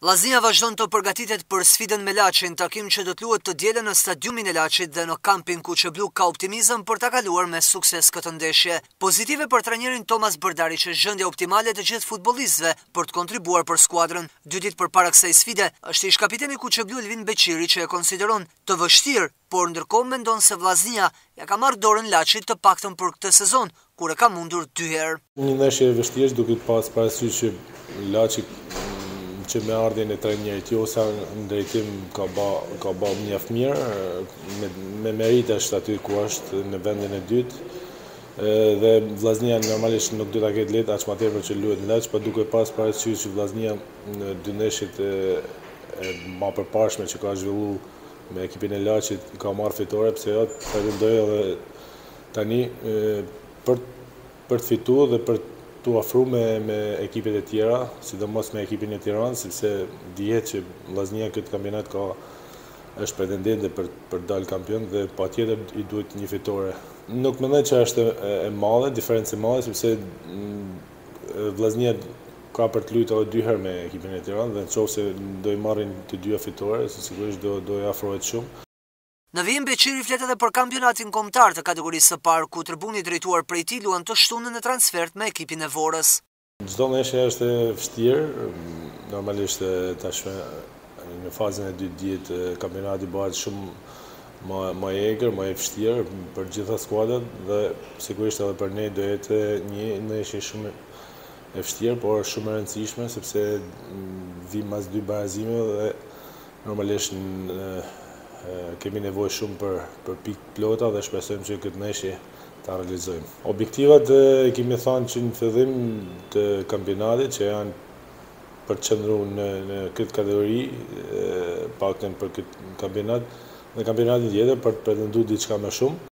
Vllaznia vazhdon të përgatitet për sfidën me Laçin, takim që do të luhet të dielën në stadiumin e Laçit dhe në kampin Kuçeblu ka optimizëm për ta kaluar me sukses këtë ndeshje. Pozitive për trajnerin Tomas Brdari që zhëndja optimale të gjithë futbollistëve për të kontribuar për skuadrën. 2 ditë përpara kësaj sfide, është ish kapiteni Kuçeblu Elvin Beqiri që e konsideron të vështirë, por ndërkohë mendon se Vllaznia ja ka marrë dorën Laçit të paktën për këtë sezon, kur e ka mundur 2 herë. Një ndeshje e vështirë duke pas parasysh që Laçi që me ardhjen e trajnerit Josa në drejtim ka ba mjaft mirë, me merit është aty ku është në vendin e dytë, dhe Vllaznia normalisht nuk do ta ketë lehtë aq më tepër që luhet në Laç, por duke pas parasysh që Vllaznia në 2 ndeshjet e më përparshme që ka zhvilluar me ekipin e Laçit ka marrë fitore, pse jo, pretendoj edhe tani për të fituar dhe për tu afru me ekipet e tjera, sidomos me ekipin e Tiranës, sepse dihet që Vllaznia këtë kampionat është pretendente për dalë kampion dhe patjetër i duhet një fitore. Nuk mendoj që është e madhe, diferencë e madhe, sepse Vllaznia ka për të luajtur 2 herë me ekipin e Tiranës dhe nëse do i marrin të dyja fitore, sigurisht do i afrohet shumë. Në vijim Beqiri flet edhe për kampionatin kombëtar të kategorisë së parë, ku tribuni drejtuar prej tij luan të shtunën e transfert me ekipin e Vorës. Çdo ndeshje është e vështirë, normalisht tashmë në fazën e dytë dihet kampionati bëhet shumë më i egër, më i vështirë për gjitha skuadrat dhe sigurisht edhe për ne do jetë një ndeshje shumë e vështirë, por shumë e rëndësishme sepse vim mas 2 barazimeve dhe normalisht kemi nevojë shumë për pikë plota dhe shpresojmë që këtë ndeshje ta realizojmë. Objektivat kemi thënë që në fillim të kampionatit që janë për të qëndruar në këtë kategori, paktën për këtë kampionat, në kampionatin tjetër për të pretenduar diçka më shumë.